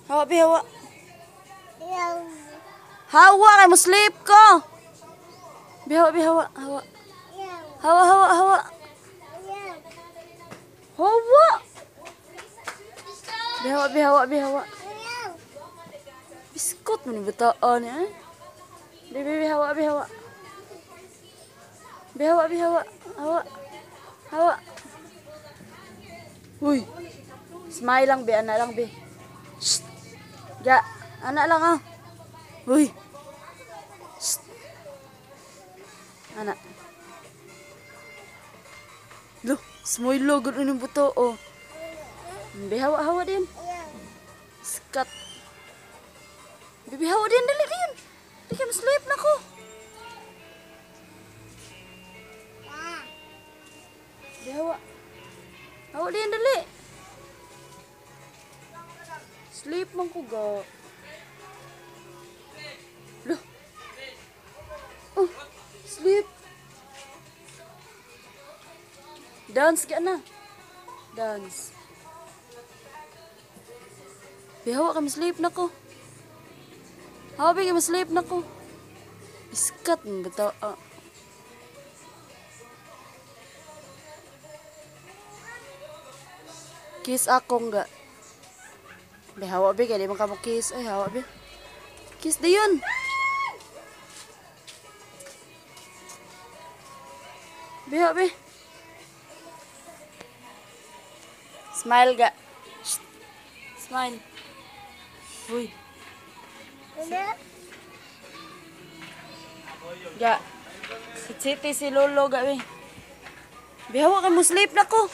Hawa, be, hawa. Hawa, kay mo sleep ko. Be, hawa, be, hawa, hawa. Hawa, hawa, hawa. Hawa. Be, hawa, be, hawa, be, hawa. Biskot mo ni bataan eh. Be, be, be, hawa, be, hawa. Be, hawa, be, hawa. Hawa. Hawa. Uy. Smile lang, be. Anak lang, be. Shh. Ya. Anak lang, ah. Uy. Shh. Anak. Loh. Smile lo. Gano'n yung buto, oh. Be, hawa, hawa din. Skat. Be, hawa din. Dali din. Di ka sleep na ko. Be, hawa. Hawa din, dali. Sleep man ko ga. Loh. Oh, sleep. Dance ka na. Dance. Bihawa kami sleep na ko. Hawa ba kami sleep na ko. Iskat mo ba ito? Kiss akong ga. Be, hawa be, kaya di man ka mo kiss. Ay, hawa be. Kiss di yun. Be, hawa be. Smile ga. Shh. Smile. Uy. Ga. Siti si Lolo ga be. Be, hawa ka mo sleep na ko.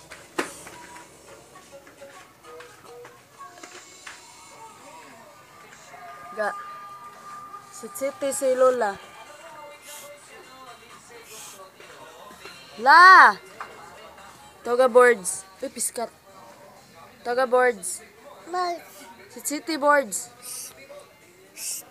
Ga. Siti si Lola. La! Toga boards. Uy, piskat. Toga boards. Siti boards.